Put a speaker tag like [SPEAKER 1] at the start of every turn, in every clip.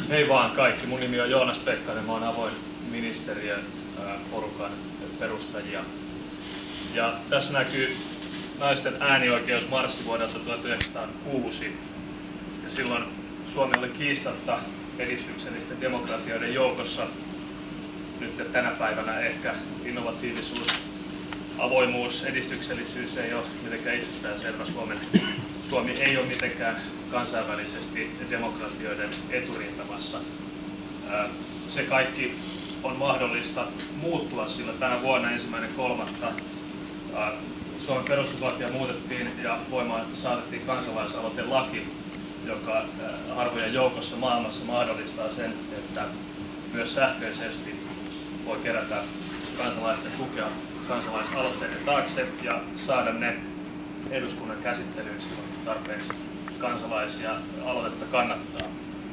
[SPEAKER 1] Hei vaan kaikki, mun nimi on Joonas Pekkanen, mä oon avoin ministeriön porukan perustajia. Ja tässä näkyy naisten äänioikeusmarssi vuodelta 1906. Ja silloin Suomi oli kiistatta edistyksellisten demokratioiden joukossa. Nyt tänä päivänä ehkä innovatiivisuus, avoimuus, edistyksellisyys ei ole mitenkään itsestäänselvä. Suomi ei ole mitenkään kansainvälisesti demokratioiden eturintamassa. Se kaikki on mahdollista muuttua, sillä tänä vuonna 1.3. Suomen perustuslakia muutettiin ja voimaan saatettiin kansalaisaloitelaki, joka harvojen joukossa maailmassa mahdollistaa sen, että myös sähköisesti voi kerätä kansalaisten tukea kansalaisaloitteiden taakse ja saada ne eduskunnan käsittelyyn silloin tarpeeksi kansalaisia aloitetta kannattaa.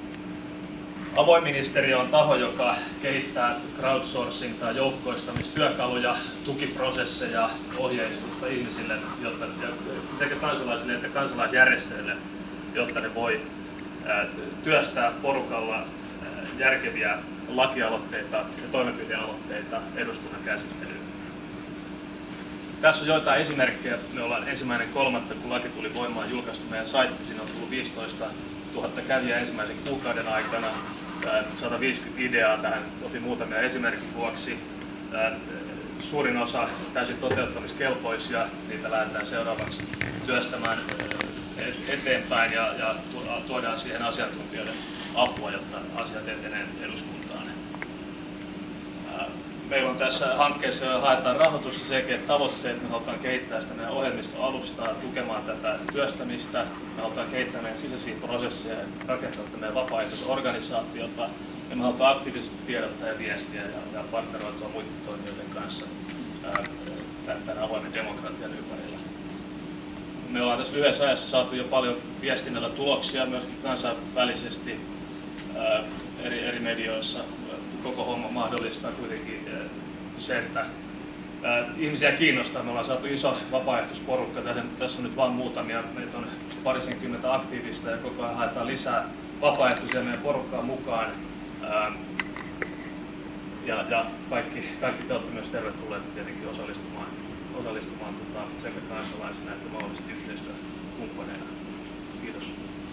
[SPEAKER 1] Avoin ministeriö on taho, joka kehittää crowdsourcing- tai joukkoistamistyökaluja, tukiprosesseja, ohjeistusta ihmisille, sekä kansalaisille että kansalaisjärjestöille, jotta ne voi työstää porukalla järkeviä lakialoitteita ja toimenpidealoitteita eduskunnan käsittelyyn. Tässä on joitain esimerkkejä. Me ollaan 1.3. kun laki tuli voimaan julkaistu meidän saitti. Siinä on tullut 15 000 kävijää ensimmäisen kuukauden aikana. 150 ideaa tähän, otin muutamia esimerkin vuoksi. Suurin osa täysin toteuttamiskelpoisia, niitä lähdetään seuraavaksi työstämään eteenpäin ja tuodaan siihen asiantuntijoiden apua, jotta asiat etenee eduskuntaan. Meillä on tässä hankkeessa jo haetaan rahoitusta, selkeät tavoitteet. Me halutaan kehittää sitä meidän ohjelmistoalustaa tukemaan tätä työstämistä. Me halutaan kehittää meidän sisäisiä prosesseja ja rakentaa meidän vapaaehtoisorganisaatiota. Ja me halutaan aktiivisesti tiedottaa ja viestiä ja partneroitua muiden toimijoiden kanssa tämän avoimen demokratian ympärillä. Me ollaan tässä lyhyessä ajassa saatu jo paljon viestinnällä tuloksia myöskin kansainvälisesti eri medioissa. Koko homma mahdollistaa kuitenkin se, että ihmisiä kiinnostaa. Me ollaan saatu iso vapaaehtoisporukka. Tässä on nyt vain muutamia. Meitä on parisenkymmentä aktiivista ja koko ajan haetaan lisää vapaaehtoisia meidän porukkaan mukaan. Ja kaikki te olette myös tervetulleita tietenkin osallistumaan sekä kansalaisina että mahdollisesti yhteistyökumppaneina. Kiitos.